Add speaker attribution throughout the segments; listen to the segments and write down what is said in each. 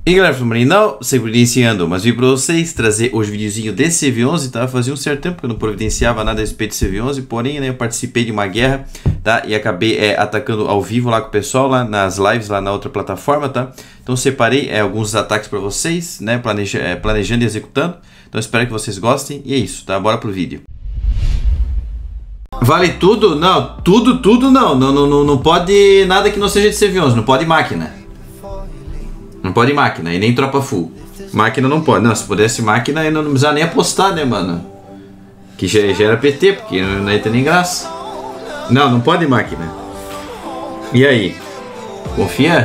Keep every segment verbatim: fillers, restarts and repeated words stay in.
Speaker 1: E galera, não, sempre iniciando, mas vim para vocês trazer hoje o videozinho desse C V onze, tá? Fazia um certo tempo que eu não providenciava nada a respeito do C V onze, porém, né, eu participei de uma guerra, tá? E acabei é, atacando ao vivo lá com o pessoal, lá nas lives, lá na outra plataforma, tá? Então separei é, alguns ataques para vocês, né, planeja, é, planejando e executando. Então espero que vocês gostem e é isso, tá? Bora pro vídeo. Vale tudo? Não, tudo, tudo não. Não, não, não, não pode nada que não seja de C V onze, não pode máquina. Não pode máquina, e nem tropa full. Máquina não pode. Não, se pudesse máquina, eu não precisava nem apostar, né, mano? Que já, já era P T, porque não ia ter nem graça. Não, não pode máquina. E aí? Confia?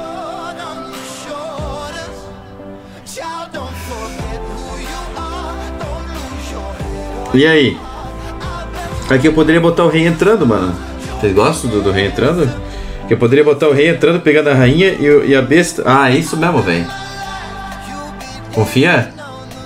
Speaker 1: E aí? Aqui eu poderia botar o rei entrando, mano. Vocês gostam do, do rei entrando? Que eu poderia botar o rei entrando, pegando a rainha e, e a besta. Ah, é isso mesmo, velho. Confia?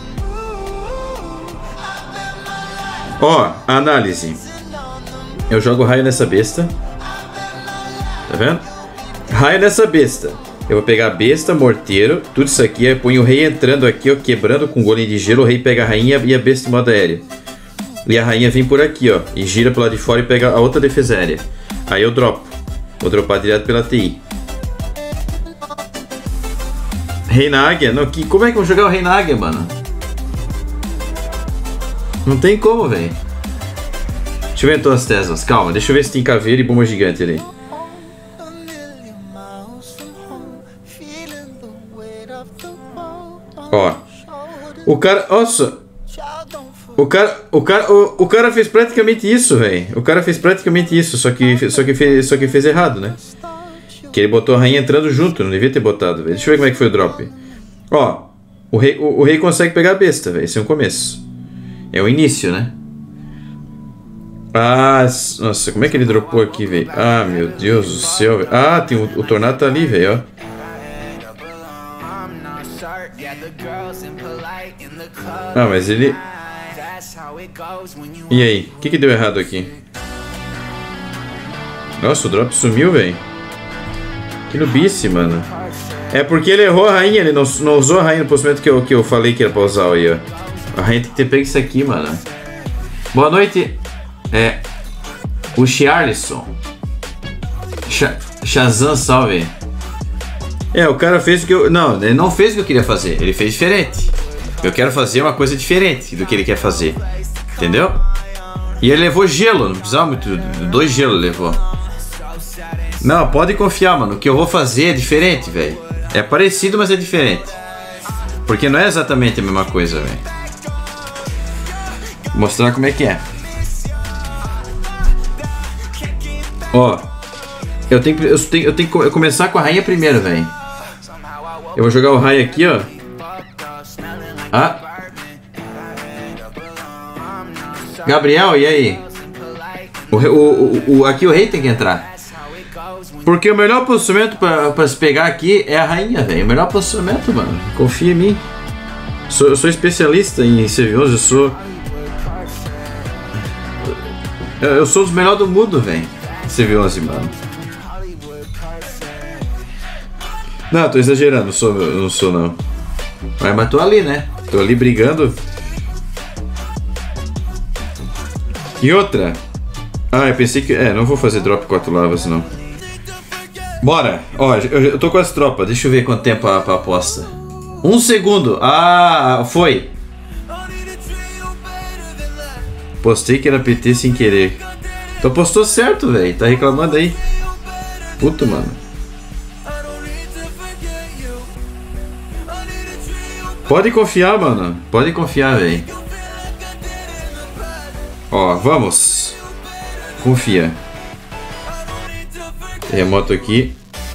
Speaker 1: Ó, análise. Eu jogo raio nessa besta. Tá vendo? Raio nessa besta. Eu vou pegar a besta, morteiro, tudo isso aqui. Aí ponho o rei entrando aqui, ó, quebrando com golem de gelo. O rei pega a rainha e a besta em modo aéreo. E a rainha vem por aqui, ó, e gira pro lado de fora e pega a outra defesa aérea. Aí eu dropo. Vou dropar direto pela T I. Rei na águia? Não, que, como é que eu vou jogar o rei na águia, mano? Não tem como, velho. Deixa eu ver então as Teslas. Calma, deixa eu ver se tem caveira e bomba gigante ali. Ó. O cara... Nossa. O cara, o, cara, o, o cara fez praticamente isso, velho. O cara fez praticamente isso, só que, só, que fez, só que fez errado, né? Que ele botou a rainha entrando junto, não devia ter botado, velho. Deixa eu ver como é que foi o drop. Ó, o rei, o, o rei consegue pegar a besta, velho. Esse é um começo. É o início, né? Ah, nossa, como é que ele dropou aqui, velho? Ah, meu Deus do céu, velho. Ah, tem o, o tornado tá ali, velho, ó. Ah, mas ele... E aí? O que que deu errado aqui? Nossa, o drop sumiu, velho. Que nubice, mano. É porque ele errou a rainha, ele não, não usou a rainha no posicionamento que eu, que eu falei que era pra usar aí, ó. A rainha tem que ter pego isso aqui, mano. Boa noite. É... O Charlison. Shazam, salve. É, o cara fez o que eu... Não, ele não fez o que eu queria fazer. Ele fez diferente. Eu quero fazer uma coisa diferente do que ele quer fazer. Entendeu? E ele levou gelo, não precisava muito. Dois gelos levou. Não, pode confiar, mano. O que eu vou fazer é diferente, velho. É parecido, mas é diferente. Porque não é exatamente a mesma coisa, velho. Vou mostrar como é que é. Ó. Eu tenho que, eu tenho, eu tenho que começar com a rainha primeiro, velho. Eu vou jogar o raio aqui, ó. Ah. Gabriel, e aí? O, o, o, o, aqui o rei tem que entrar. Porque o melhor posicionamento pra, pra se pegar aqui é a rainha, velho. O melhor posicionamento, mano. Confia em mim. Sou, eu sou especialista em C V onze, eu sou... Eu, eu sou dos melhores do mundo, velho. C V onze, mano. Não, tô exagerando, não sou, não sou não. Mas, mas tô ali, né? Tô ali brigando. E outra. Ah, eu pensei que... É, não vou fazer drop quatro lavas, não. Bora. Ó, eu, eu tô com as tropas. Deixa eu ver quanto tempo a, a aposta. Um segundo. Ah, foi. Postei que era P T sem querer. Então postou certo, velho. Tá reclamando aí. Puto, mano. Pode confiar, mano. Pode confiar, velho. Ó, vamos. Confia. Remoto aqui.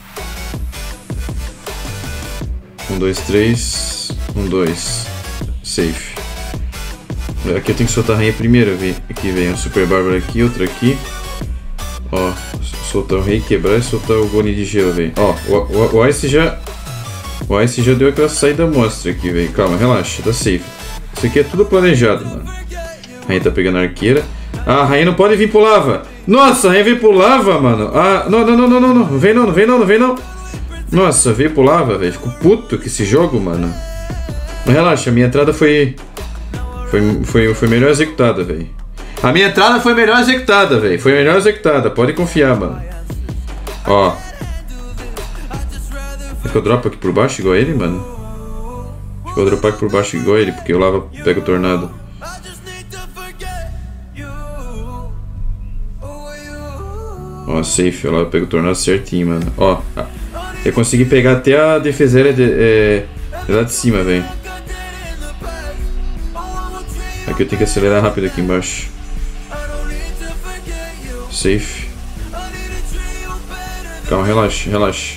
Speaker 1: Um, dois, três. Um, dois. Safe. Aqui eu tenho que soltar a rainha primeiro. Aqui vem a Super Bárbara aqui, outra aqui. Ó, soltar o rei, quebrar e soltar o golem de gelo, velho. Ó, o, o, o Ice já... O Ice já deu aquela saída monstra aqui, velho. Calma, relaxa, tá safe. Isso aqui é tudo planejado, mano. A rainha tá pegando a arqueira. Ah, a rainha não pode vir pro lava. Nossa, a rainha vem pro lava, mano. Ah, não, não, não, não, não, não. Vem não, não vem não, não vem não. Nossa, veio pro lava, velho. Fico puto com esse jogo, mano. Mas relaxa, a minha entrada foi... Foi, foi, foi melhor executada, velho. A minha entrada foi melhor executada, velho. Foi melhor executada, pode confiar, mano. Ó. Acho que eu dropo aqui por baixo igual ele, mano. Acho que eu vou dropar aqui por baixo igual ele, porque o lava pega o tornado. Ó, safe, o lava pega o tornado certinho, mano. Ó, eu consegui pegar até a defeseira de, é, lá de cima, velho. Aqui eu tenho que acelerar rápido aqui embaixo. Safe. Calma, relaxa, relaxa.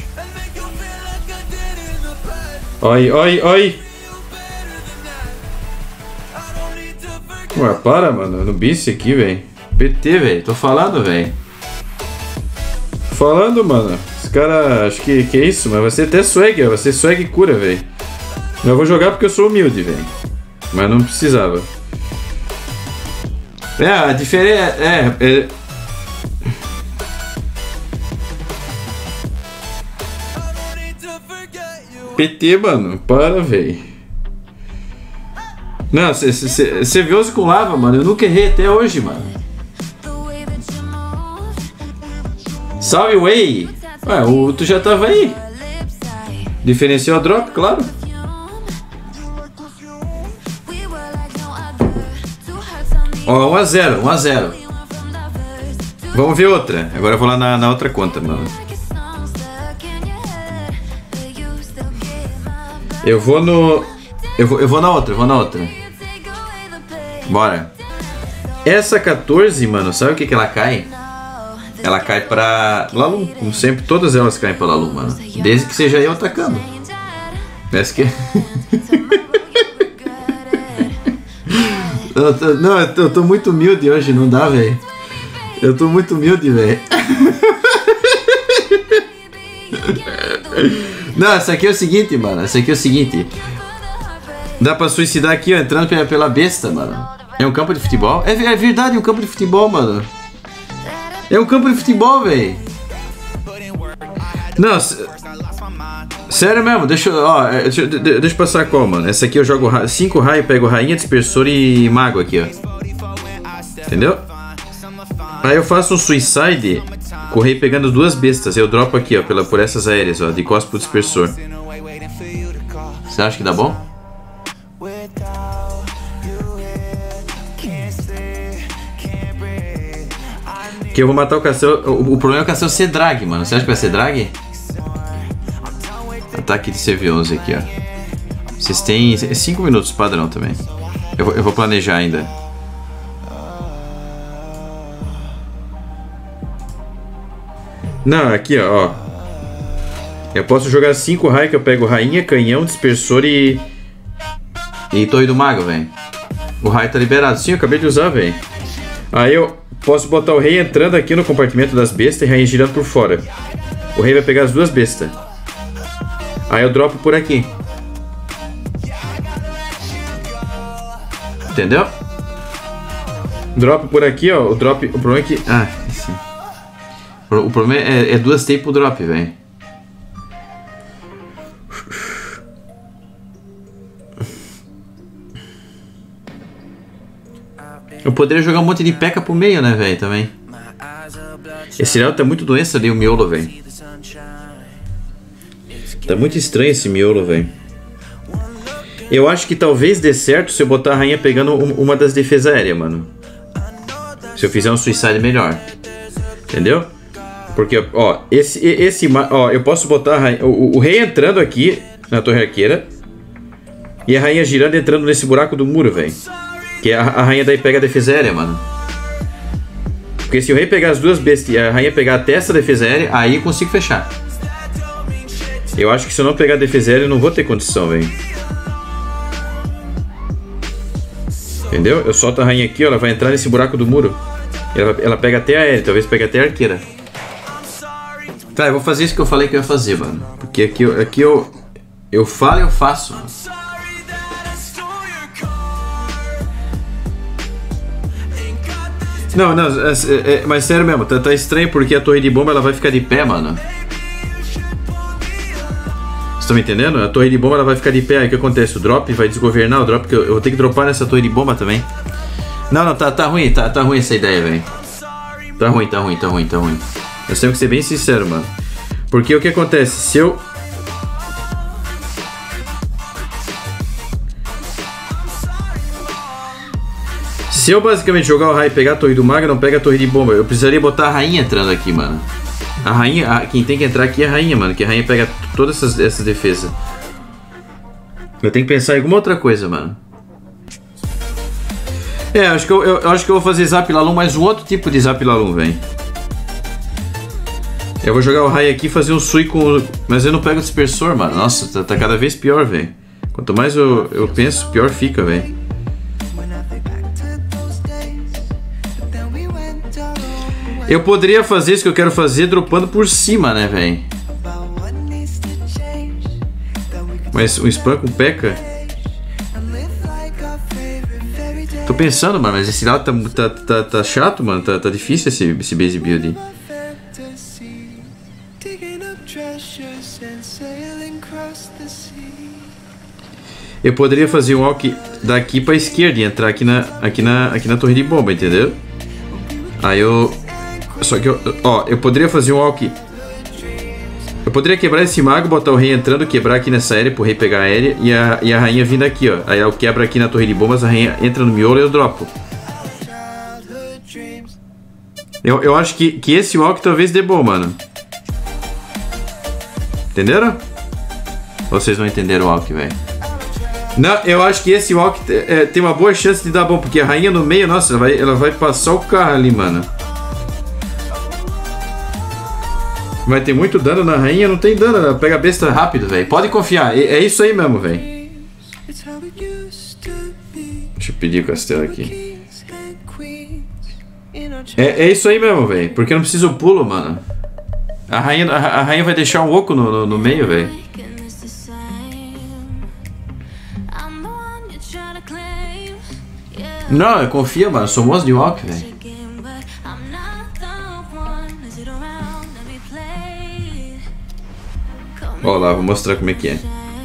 Speaker 1: Oi, oi, oi. Ué, para, mano. No bice aqui, velho. P T, velho. Tô falando, velho. Falando, mano. Esse cara, acho que, que é isso, mas vai ser até swag, ó. Vai ser swag e cura, velho. Eu vou jogar porque eu sou humilde, velho. Mas não precisava. É, a diferença é, é... P T, mano. Para, velho. Não, você viu os com lava, mano. Eu nunca errei até hoje, mano. Salve, Way! Ué, o, tu já tava aí. Diferencial drop, claro. Ó, um a zero, um a zero. Vamos ver outra. Agora eu vou lá na, na outra conta, mano. Eu vou no... Eu vou, eu vou na outra, eu vou na outra. Bora. Essa quatorze, mano, sabe o que que ela cai? Ela cai pra Lalu, como sempre, todas elas caem pra Lalu, mano. Desde que seja eu atacando. Parece que... eu tô, não, eu tô, eu tô muito humilde hoje, não dá, velho. Eu tô muito humilde, velho. Não, essa aqui é o seguinte, mano. Essa aqui é o seguinte. Dá pra suicidar aqui, ó, entrando pela, pela besta, mano. É um campo de futebol? É, é verdade, é um campo de futebol, mano. É um campo de futebol, velho. Não, sério mesmo, deixa, ó, deixa, deixa eu passar qual, mano. Essa aqui eu jogo cinco raios, pego rainha, dispersor e mago aqui, ó. Entendeu? Aí eu faço um suicide, correr pegando duas bestas. Eu dropo aqui, ó, pela, por essas aéreas, ó, de costas pro dispersor. Você acha que dá bom? Que eu vou matar o Castelo. O, o problema é o Castelo ser drag, mano. Você acha que vai ser drag? Ataque de C V onze aqui, ó. Vocês têm cinco minutos padrão também. Eu vou, eu vou planejar ainda. Não, aqui, ó. Eu posso jogar cinco raios que eu pego rainha, canhão, dispersor e... E torre do mago, velho. O raio tá liberado. Sim, eu acabei de usar, velho. Aí eu posso botar o rei entrando aqui no compartimento das bestas e rainha girando por fora. O rei vai pegar as duas bestas. Aí eu dropo por aqui. Entendeu? Dropo por aqui, ó. O drop... O problema é que... Ah, sim. O problema é, é duas tape pro drop, velho. Eu poderia jogar um monte de P E K K pro meio, né, velho, também. Esse Léo tá muito doença ali, o miolo, velho. Tá muito estranho esse miolo, velho. Eu acho que talvez dê certo se eu botar a rainha pegando uma das defesas aéreas, mano. Se eu fizer um suicide melhor. Entendeu? Porque, ó, esse, esse, ó, eu posso botar a rainha, o, o rei entrando aqui na torre arqueira e a rainha girando entrando nesse buraco do muro, velho. Que a, a rainha daí pega a defesa aérea, mano. Porque se o rei pegar as duas bestas e a rainha pegar até essa defesa aérea, aí eu consigo fechar. Eu acho que se eu não pegar a defesa aérea, eu não vou ter condição, velho. Entendeu? Eu solto a rainha aqui, ó, ela vai entrar nesse buraco do muro. Ela, ela pega até a aérea, talvez pegue até a arqueira. Tá, eu vou fazer isso que eu falei que eu ia fazer, mano. Porque aqui, eu, aqui eu, eu falo e eu faço, mano. Não, não, é, é, mas sério mesmo, tá, tá estranho porque a torre de bomba ela vai ficar de pé, mano. estão me entendendo? A torre de bomba ela vai ficar de pé. Aí o que acontece? O drop vai desgovernar. O drop que eu, eu vou ter que dropar nessa torre de bomba também. Não, não, tá, tá ruim. Tá, tá ruim essa ideia, velho. Tá ruim, tá ruim, tá ruim, tá ruim. Nós temos que ser bem sinceros, mano. Porque o que acontece? Se eu... Se eu basicamente jogar o raio e pegar a torre do mago, não pega a torre de bomba. Eu precisaria botar a rainha entrando aqui, mano. A rainha, a, quem tem que entrar aqui é a rainha, mano. Que a rainha pega todas essas, essas defesas. Eu tenho que pensar em alguma outra coisa, mano. É, acho que eu, eu, eu acho que eu vou fazer Zap Lalum, mas um outro tipo de Zap Lalum, velho. Eu vou jogar o raio aqui e fazer um Sui com... Mas eu não pego o dispersor, mano. Nossa, tá, tá cada vez pior, velho. Quanto mais eu, eu penso, pior fica, velho. Eu poderia fazer isso que eu quero fazer dropando por cima, né, velho? Mas um spam com P.E.K.K.A? Tô pensando, mano, mas esse lado tá, tá, tá, tá chato, mano. Tá, tá difícil esse, esse base build aí. Eu poderia fazer um walk daqui pra esquerda e entrar aqui na, aqui na, aqui na torre de bomba, entendeu? Aí eu... Só que eu... Ó, eu poderia fazer um walk... Eu poderia quebrar esse mago, botar o rei entrando, quebrar aqui nessa área pro rei pegar a área e a, e a rainha vindo aqui, ó. Aí eu quebro aqui na torre de bombas, a rainha entra no miolo e eu dropo. Eu, eu acho que, que esse walk talvez dê bom, mano. Entenderam? Ou vocês não entenderam o walk, velho? Não, eu acho que esse walk é, tem uma boa chance de dar bom, porque a rainha no meio, nossa, ela vai, ela vai passar o carro ali, mano. Vai ter muito dano na rainha, não tem dano, ela pega a besta rápido, velho. Pode confiar, é, é isso aí mesmo, velho. Deixa eu pedir o castelo aqui. É, é isso aí mesmo, velho, porque eu não preciso pulo, mano. A rainha, a, a rainha vai deixar um oco no, no, no meio, velho. Não, eu confio, mano, eu sou monstro de walk, velho. Ó lá, vou mostrar como é que é.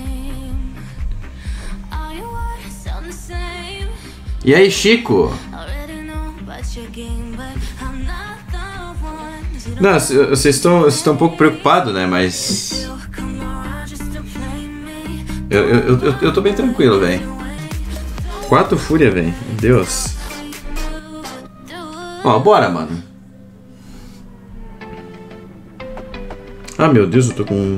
Speaker 1: E aí, Chico? Não, vocês estão, vocês estão um pouco preocupados, né? Mas... Eu, eu, eu, eu tô bem tranquilo, velho. Quatro fúria, velho. Meu Deus. Ó, bora, mano. Ah, meu Deus, eu tô com...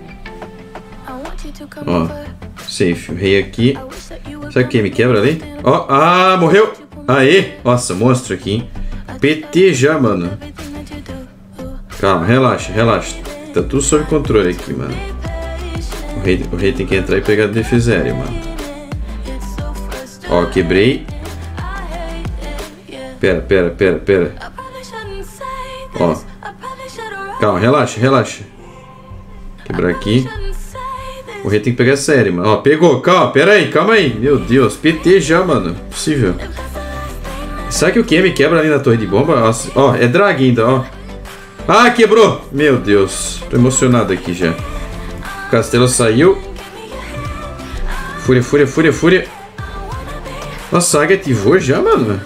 Speaker 1: Ó, safe, o rei aqui. Sabe quem me quebra ali? Ó, ah, morreu! Aê! Nossa, monstro aqui, hein? P T já, mano. Calma, relaxa, relaxa. Tá tudo sob controle aqui, mano. O rei, o rei tem que entrar e pegar a defesa aérea, mano. Ó, quebrei. Pera, pera, pera, pera. Ó. Calma, relaxa, relaxa. Quebrar aqui. O rei tem que pegar sério, mano. Ó, pegou. Calma, pera aí, calma aí. Meu Deus, P T já, mano. Possível. Será que o Q me quebra ali na torre de bomba? Nossa, ó, é drag ainda, ó. Ah, quebrou. Meu Deus. Tô emocionado aqui já. O castelo saiu. Fúria, fúria, fúria, fúria. Nossa, a águia ativou já, mano.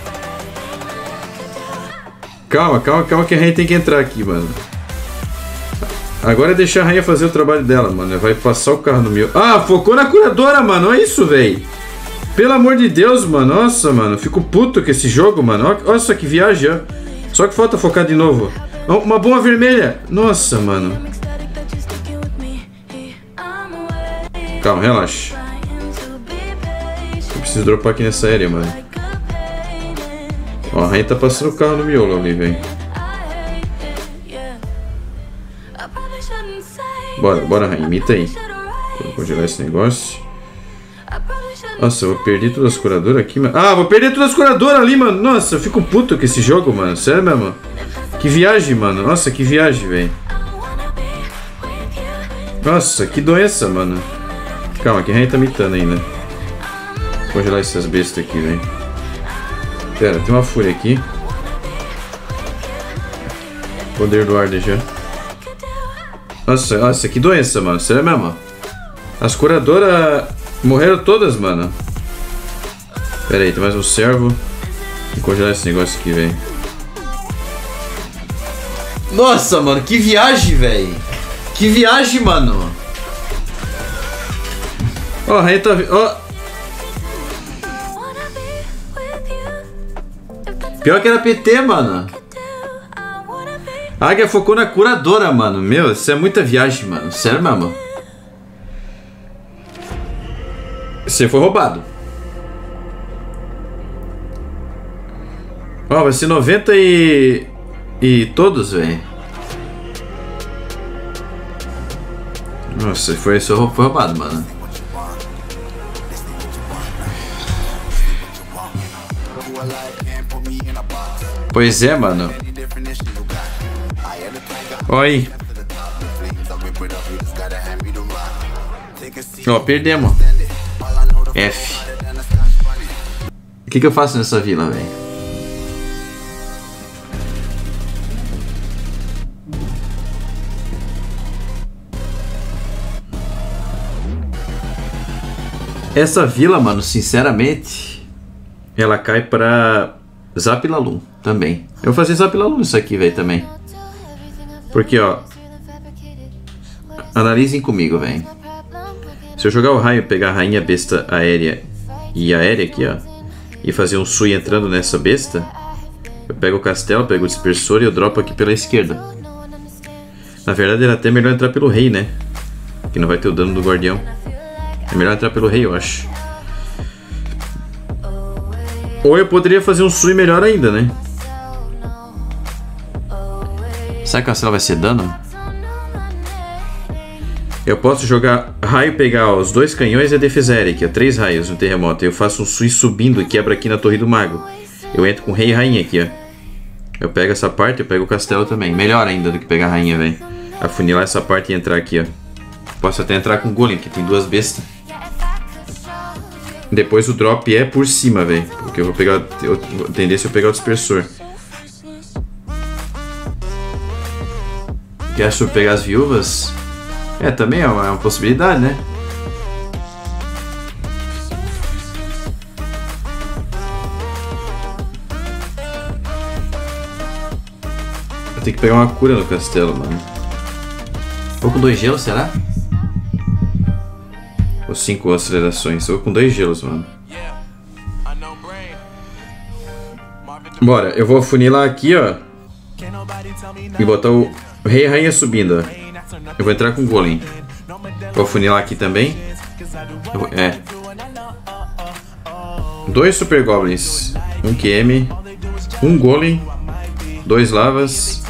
Speaker 1: Calma, calma, calma que a rainha tem que entrar aqui, mano. Agora é deixar a rainha fazer o trabalho dela, mano. Vai passar o carro no meu... Ah, focou na curadora, mano. Olha isso, velho. Pelo amor de Deus, mano. Nossa, mano. Fico puto com esse jogo, mano. Olha só que viagem, ó. Só que falta focar de novo. Uma bomba vermelha. Nossa, mano. Calma, relaxa. Eu preciso dropar aqui nessa área, mano. Ó, a rainha tá passando o carro no miolo ali, velho. Bora, bora, rainha. Imita aí. Vou congelar esse negócio. Nossa, eu vou perder todas as curadoras aqui, mano. Ah, vou perder todas as curadoras ali, mano. Nossa, eu fico puto com esse jogo, mano. Sério mesmo. Que viagem, mano. Nossa, que viagem, velho. Nossa, que doença, mano. Calma, que a rainha tá mitando ainda. Vou congelar essas bestas aqui, velho. Pera, tem uma fúria aqui. Poder do Arde já. Nossa, nossa, que doença, mano. Sério mesmo? As curadoras morreram todas, mano. Pera aí, tem mais um servo. Vou congelar esse negócio aqui, velho. Nossa, mano, que viagem, velho. Que viagem, mano. Ó, oh, a rainha tá... Ó. Oh. Pior que era P T, mano. A águia focou na curadora, mano. Meu, isso é muita viagem, mano. Sério mesmo. Você foi roubado. Ó, oh, vai ser noventa e... E todos, velho. Nossa, foi, foi roubado, mano. Pois é, mano. Oi. Ó, oh, perdemos. F. O que que eu faço nessa vila, velho? Essa vila, mano, sinceramente, ela cai pra Zapilalum também. Eu vou fazer Zapilalum isso aqui, velho, também. Porque, ó, analisem comigo, velho. Se eu jogar o raio, pegar a rainha besta aérea e aérea aqui, ó, e fazer um Sui entrando nessa besta, eu pego o castelo, pego o dispersor e eu dropo aqui pela esquerda. Na verdade, era até melhor entrar pelo rei, né? Que não vai ter o dano do guardião. É melhor entrar pelo rei, eu acho. Ou eu poderia fazer um Sui melhor ainda, né? Será que o castelo vai ser dano? Eu posso jogar raio, pegar ó, os dois canhões e a defesa aérea, que é três raios no terremoto. Eu faço um Sui subindo e quebra aqui na torre do mago. Eu entro com rei e rainha aqui, ó. Eu pego essa parte, eu pego o castelo também. Melhor ainda do que pegar a rainha, velho. Afunilar essa parte e entrar aqui, ó. Posso até entrar com o golem, que tem duas bestas. Depois o drop é por cima, velho. Porque eu vou pegar... Eu, a tendência é eu pegar o dispersor. Quer pegar as viúvas? É, também é uma, é uma possibilidade, né? Eu tenho que pegar uma cura no castelo, mano. Vou com dois gelos, será? Ou cinco acelerações. Vou com dois gelos, mano. Bora, eu vou afunilar aqui, ó. E botar o rei e a rainha subindo, ó. Eu vou entrar com o golem. Vou afunilar aqui também. Vou, é. Dois super goblins. Um Q M. Um golem. Dois lavas.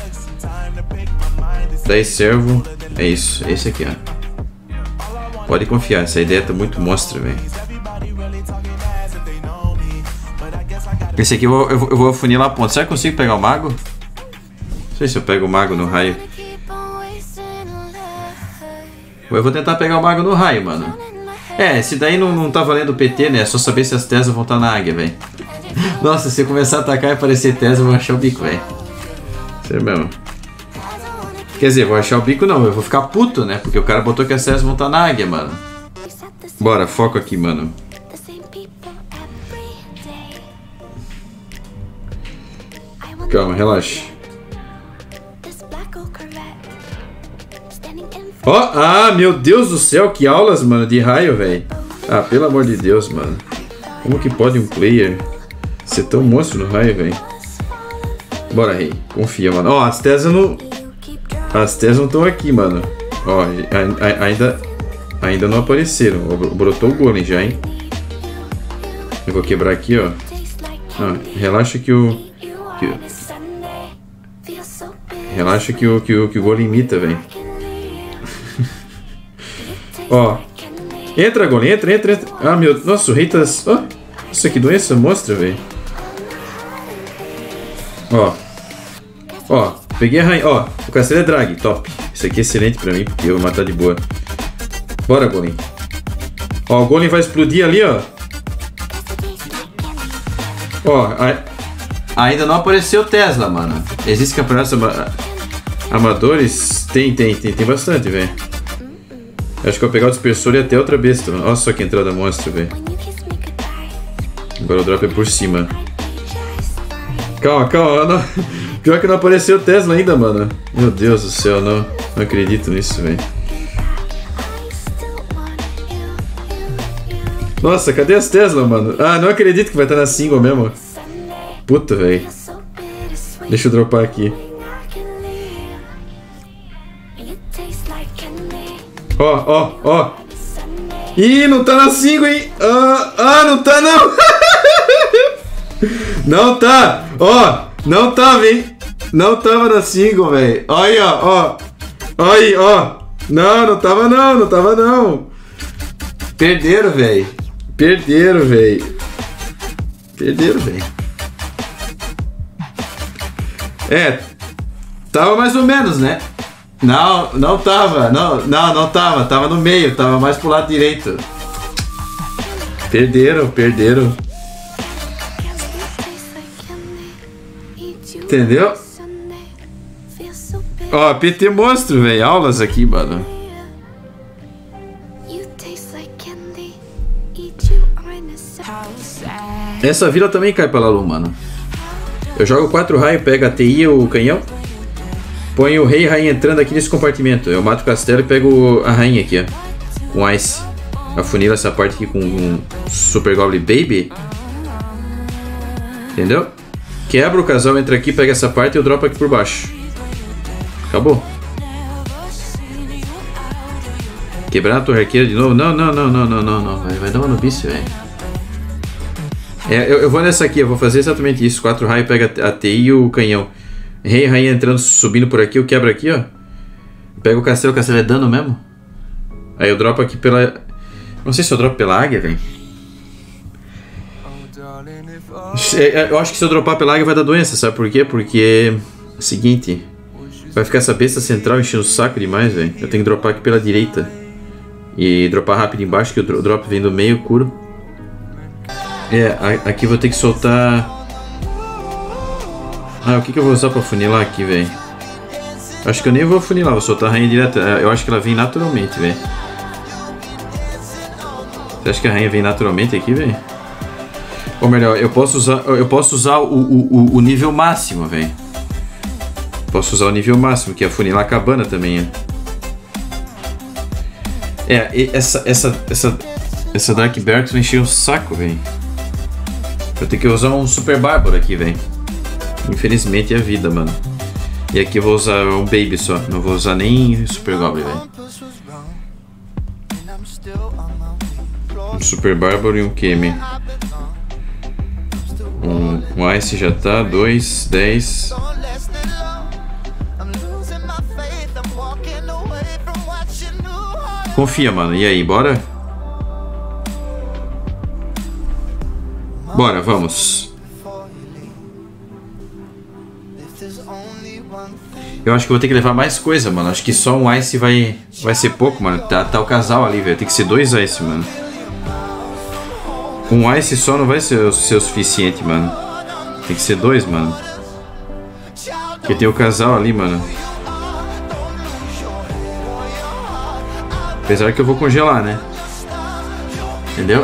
Speaker 1: Dez servo. É isso. Esse aqui, ó. Pode confiar, essa ideia tá muito monstra, velho. Esse aqui eu vou, eu vou afunilar a ponta. Será que eu consigo pegar o mago? Não sei se eu pego o mago no raio. Eu vou tentar pegar o mago no raio, mano. É, esse daí não, não tá valendo o P T, né? É só saber se as Tesas vão estar na águia, velho. Nossa, se eu começar a atacar e aparecer Tesa, eu vou achar o bico, velho. Sério mesmo. Quer dizer, vou achar o bico não, eu vou ficar puto, né? Porque o cara botou que as Tesas vão estar na águia, mano. Bora, foco aqui, mano. Calma, relaxa. Ó, oh, ah, meu Deus do céu, que aulas, mano, de raio, velho. Ah, pelo amor de Deus, mano. Como que pode um player ser tão monstro no raio, velho? Bora, rei. Confia, mano. Ó, oh, as Tesas não... As Tesas não estão aqui, mano. Ó, oh, ainda... Ainda não apareceram. Brotou o golem já, hein? Eu vou quebrar aqui, ó. Ah, relaxa que o... Que o... Relaxa que o, que o, que o golem imita, velho. Ó. Entra, golem. Entra, entra, entra. Ah, meu... Nossa, o rei tá... Ó. Nossa, que doença monstra, velho. Ó. Ó. Peguei a rainha. Ó. O castelo é drag. Top. Isso aqui é excelente pra mim, porque eu vou matar de boa. Bora, golem. Ó, o golem vai explodir ali, ó. Ó. A... Ainda não apareceu Tesla, mano. Existe campeonatos ama... amadores? Tem, tem, tem. Tem bastante, velho. Eu acho que eu vou pegar o dispersor e até outra besta, mano. Olha só que entrada monstro, velho. Agora o drop é por cima. Calma, calma. Não... Pior que não apareceu o Tesla ainda, mano. Meu Deus do céu, não, não acredito nisso, velho. Nossa, cadê as Tesla, mano? Ah, não acredito que vai estar na single mesmo. Puta, velho. Deixa eu dropar aqui. Ó, ó, ó. Ih, não tá na single, hein? Ah, ah, não tá, não. Não tá. Ó, não tava, hein? Não tava na single, velho. Olha aí, ó, ó. Aí, ó. Não, não tava não, não tava não. Perderam, velho. Perderam, velho. Perderam, velho. É, tava mais ou menos, né? Não, não tava, não, não, não tava, tava no meio, tava mais pro lado direito. Perderam, perderam. Entendeu? Ó, P T monstro, velho, aulas aqui, mano. Essa vila também cai pra Lalu, mano. Eu jogo quatro raios, pego a T I e o canhão. Ponho o rei e a rainha entrando aqui nesse compartimento. Eu mato o castelo e pego a rainha aqui, ó. Com ice. Afunila essa parte aqui com um Super Goblin Baby. Entendeu? Quebra o casal, entra aqui, pega essa parte e eu dropo aqui por baixo. Acabou. Quebrar a torre arqueira de novo? Não, não, não, não, não, não, não. Vai, vai dar uma nubice, velho. É, eu, eu vou nessa aqui, eu vou fazer exatamente isso. Quatro raios, pega a T I e o canhão. Rei e rainha entrando, subindo por aqui, eu quebro aqui, ó. Pega o castelo, o castelo é dano mesmo. Aí eu dropo aqui pela... Não sei se eu dropo pela águia, velho. Eu acho que se eu dropar pela águia vai dar doença, sabe por quê? Porque... É o seguinte... Vai ficar essa besta central enchendo o saco demais, velho. Eu tenho que dropar aqui pela direita. E dropar rápido embaixo, que o drop vem do meio, curo. É, aqui vou ter que soltar... Ah, o que, que eu vou usar pra funilar aqui, velho? Acho que eu nem vou funilar, vou soltar a rainha direto. Eu acho que ela vem naturalmente, velho. Você acha que a rainha vem naturalmente aqui, velho? Ou melhor, eu posso usar, eu posso usar o, o, o nível máximo, velho. Posso usar o nível máximo, que é funilar a cabana também, é. É, essa, essa, essa, essa Dark Barracks vai encher o saco, velho. Eu tenho que usar um Super Bárbaro aqui, velho. Infelizmente é a vida, mano. E aqui eu vou usar um Baby só. Não vou usar nem Super Goblin, velho. Um Super Bárbaro e um Kemi. Um, um Ice já tá. Dois, dez. Confia, mano. E aí, bora? Bora, vamos. Eu acho que vou ter que levar mais coisa, mano. Acho que só um Ice vai, vai ser pouco, mano. Tá, tá o casal ali, velho. Tem que ser dois Ice, mano. Um Ice só não vai ser, ser o suficiente, mano. Tem que ser dois, mano. Porque tem o casal ali, mano. Apesar que eu vou congelar, né? Entendeu?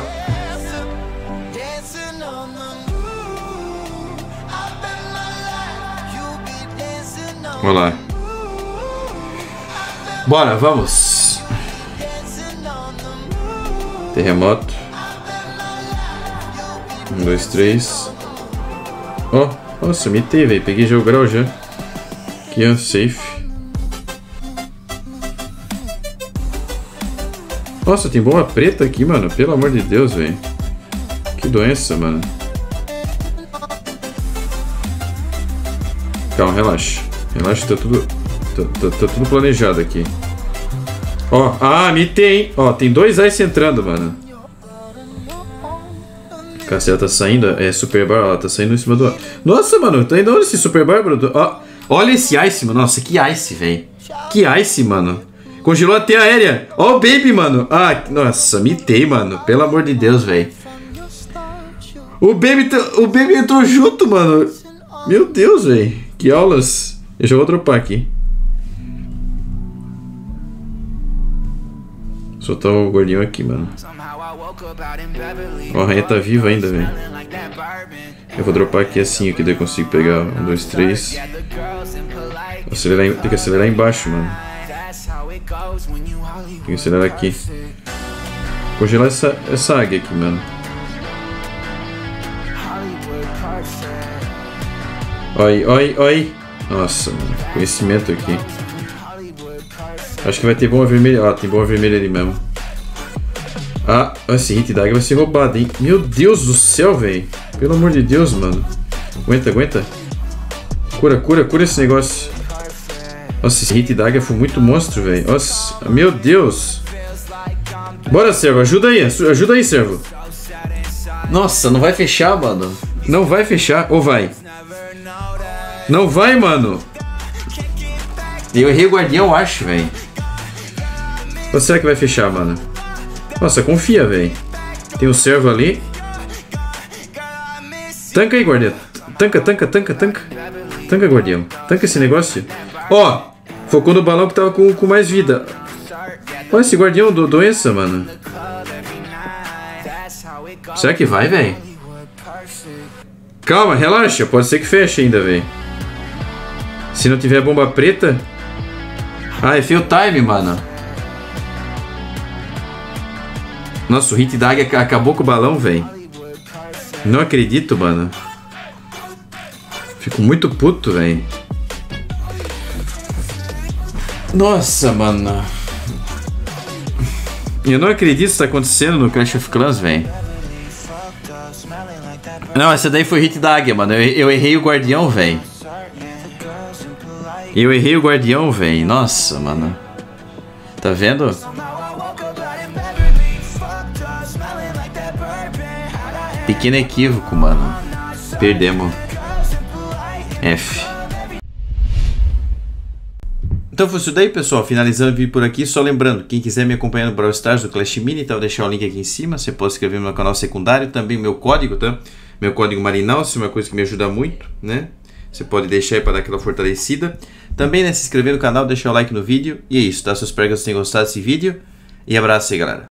Speaker 1: Vamos lá. Bora, vamos. Terremoto. Um, dois, três. Ó, oh, nossa, mitei, velho. Peguei jogo grau já. Aqui, ó, safe. Nossa, tem bomba preta aqui, mano. Pelo amor de Deus, velho. Que doença, mano. Calma, relaxa. Relaxa, tá tudo, tá, tá, tá tudo planejado aqui. Ó, ah, mitei, hein? Ó, tem dois Ice entrando, mano. O castelo tá saindo, é Super Bárbaro, tá saindo em cima do... Nossa, mano, tá indo onde esse Super Bárbaro? Ó, olha esse Ice, mano. Nossa, que Ice, velho. Que Ice, mano. Congelou até a aérea. Ó o Baby, mano. Ah, nossa, mitei, mano. Pelo amor de Deus, velho. O Baby, o Baby entrou junto, mano. Meu Deus, velho. Que aulas. Eu já vou dropar aqui. Soltar o gordinho aqui, mano. Ó, a rainha tá viva ainda, velho. Eu vou dropar aqui assim, que daí eu consigo pegar um, dois, três. Acelerar em... Tem que acelerar embaixo, mano. Tem que acelerar aqui. Congelar essa, essa águia aqui, mano. Oi, oi, oi. Nossa, mano. Conhecimento aqui. Acho que vai ter bomba vermelha. Ah, tem bomba vermelha ali mesmo. Ah, esse hit da águia vai ser roubado, hein? Meu Deus do céu, velho. Pelo amor de Deus, mano. Aguenta, aguenta. Cura, cura, cura esse negócio. Nossa, esse hit da águia foi muito monstro, velho. Nossa, meu Deus. Bora, servo. Ajuda aí. Ajuda aí, servo. Nossa, não vai fechar, mano. Não vai fechar. Ou vai? Não vai, mano. Eu errei o guardião, eu acho, velho. Ou será que vai fechar, mano? Nossa, confia, velho. Tem um servo ali. Tanca aí, guardião. Tanca, tanca, tanca, tanca. Tanca, guardião. Tanca esse negócio. Ó, focou no balão que tava com, com mais vida. Olha esse guardião do doença, mano. Será que vai, velho? Calma, relaxa. Pode ser que feche ainda, velho. Se não tiver bomba preta... Ah, é fail time, mano. Nossa, o hit da águia acabou com o balão, velho. Não acredito, mano. Fico muito puto, velho. Nossa, mano. Eu não acredito que isso tá acontecendo no Clash of Clans, velho. Não, essa daí foi hit da águia, mano. Eu, eu errei o guardião, velho. Eu errei o guardião, velho. Nossa, mano. Tá vendo? Pequeno equívoco, mano. Perdemos. F. Então foi isso daí, pessoal. Finalizando o vídeo por aqui. Só lembrando, quem quiser me acompanhar no Brawl Stars do Clash Mini, então eu vou deixar o link aqui em cima. Você pode se inscrever no meu canal secundário. Também o meu código, tá? Meu código Marinalce, uma coisa que me ajuda muito, né? Você pode deixar aí para dar aquela fortalecida. Também, né, se inscrever no canal, deixar o like no vídeo. E é isso, tá? Eu espero que vocês tenham gostado desse vídeo. E abraço aí, galera.